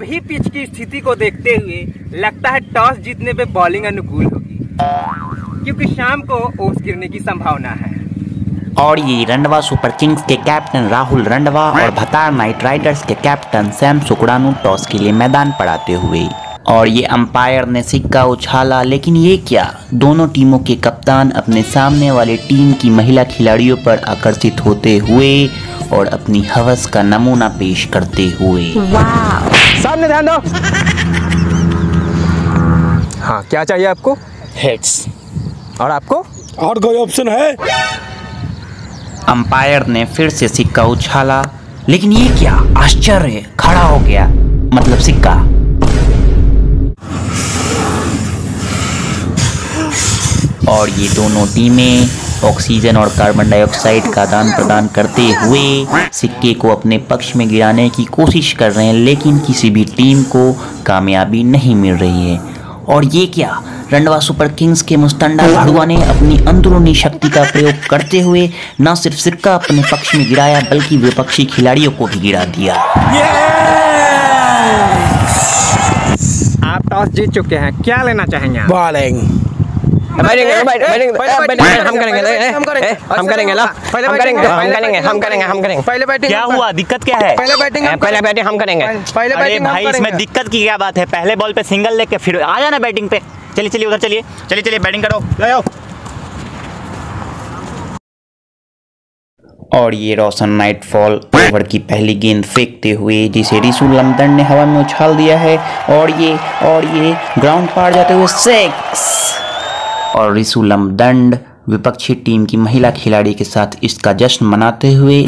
अभी पिच की स्थिति को देखते हुए लगता है टॉस जीतने पे बॉलिंग अनुकूल होगी, क्योंकि शाम को ओस गिरने की संभावना है। और ये रंडवा सुपर किंग्स के कैप्टन राहुल रंडवा और भतार नाइट राइडर्स के कैप्टन सैम सुकड़ानू टॉस के लिए मैदान पर आते हुए, और ये अंपायर ने सिक्का उछाला, लेकिन ये क्या, दोनों टीमों के कप्तान अपने सामने वाले टीम की महिला खिलाड़ियों पर आकर्षित होते हुए और अपनी हवस का नमूना पेश करते हुए। सामने ध्यान दो। हाँ, क्या चाहिए आपको? हेड्स। और आपको? और कोई ऑप्शन है? अंपायर ने फिर से सिक्का उछाला, लेकिन ये क्या, आश्चर्य, खड़ा हो गया, मतलब सिक्का। और ये दोनों टीमें ऑक्सीजन और कार्बन डाइऑक्साइड का आदान प्रदान करते हुए सिक्के को अपने पक्ष में गिराने की कोशिश कर रहे हैं, लेकिन किसी भी टीम को कामयाबी नहीं मिल रही है। और ये क्या, रंडवा सुपर किंग्स के मुस्तंडा भाड़ुआ ने अपनी अंदरूनी शक्ति का प्रयोग करते हुए न सिर्फ सिक्का अपने पक्ष में गिराया, बल्कि विपक्षी खिलाड़ियों को भी गिरा दिया। आप टॉस जीत चुके हैं, क्या लेना चाहेंगे? बॉलिंग। हम करेंगे। पहले बैटिंग। क्या हुआ, दिक्कत क्या है? पहले बैटिंग हम करेंगे। पहले अरे बैटिंग भाई, इसमें दिक्कत की क्या बात है? पहले बॉल पे सिंगल लेके फिर आ जाना बैटिंग पे। चलिए उधर चलिए बैटिंग करो, ले आओ। और ये रोशन नाइटफॉल ओवर की पहली गेंद फेंकते हुए, जिसे रिसु लमदंड ने हवा में उछाल दिया है, और ये ग्राउंड पार जाते हुए 6। और रिसु लमदंड विपक्षी टीम की महिला खिलाड़ी के साथ इसका जश्न मनाते हुए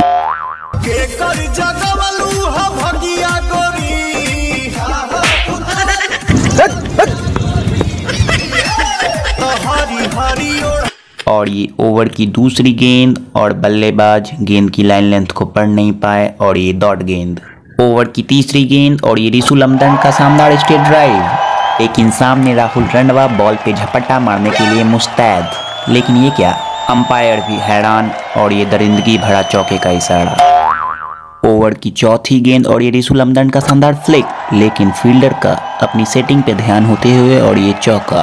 और ये ओवर की दूसरी गेंद और बल्लेबाज गेंद की लाइन लेंथ को पढ़ नहीं पाए, और ये डॉट गेंद। ओवर की तीसरी गेंद और ये रिसु लमदंड का शानदार स्ट्रेट ड्राइव, लेकिन सामने राहुल रंडवा बॉल पे झपट्टा मारने के लिए मुस्तैद, लेकिन ये क्या, अंपायर भी हैरान, और ये दरिंदगी भरा चौके का इशारा। ओवर की चौथी गेंद और ये रिसु लमदंड का शानदार फ्लिक, लेकिन फील्डर का अपनी सेटिंग पे ध्यान होते हुए, और ये चौका।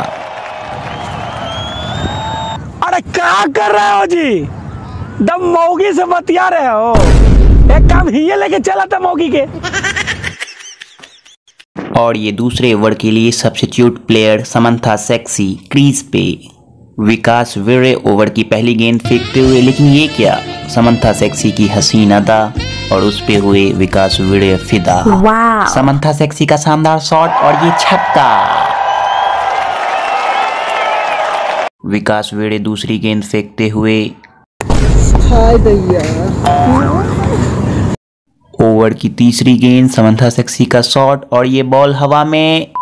अरे क्या कर रहे हो जी? दम मौगी से बतिया रहे हो? एक काम ही लेके चला था मौगी के। और ये दूसरे ओवर के लिए substitute player Samantha sexy crease पे। विकास वीरे ओवर की पहली गेंद फेंकते हुए, लेकिन ये क्या, समंथा सेक्सी की हसीन अदा और उस पे हुए विकास वीरे फिदा। समंथा सेक्सी का शानदार शॉट और ये छक्का। विकास वीरे दूसरी गेंद फेंकते हुए, ओवर की तीसरी गेंद समंथा सेक्सी का शॉट और ये बॉल हवा में